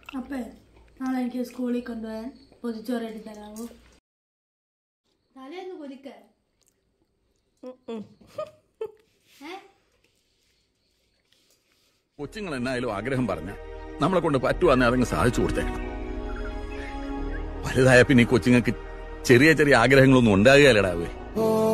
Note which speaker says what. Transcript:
Speaker 1: അപ്പേ നാളെ എനിക്ക് സ്കൂളിൽ കൊണ്ടുപോകാൻ പൊതിച്ചോറ് എടുത്ത് തരാമോ? തലേന്ന് പൊതിക്ക
Speaker 2: കൊച്ചുങ്ങൾ എന്നായാലും ആഗ്രഹം പറഞ്ഞ നമ്മളെ കൊണ്ട് പറ്റുവാന്നെ അതങ്ങ് സാധിച്ചു കൊടുത്തേക്കണം. വലുതായ പിന്നെ ഈ കൊച്ചുങ്ങൾക്ക് ചെറിയ ചെറിയ ആഗ്രഹങ്ങളൊന്നും ഉണ്ടാകുകയല്ലടാവേ.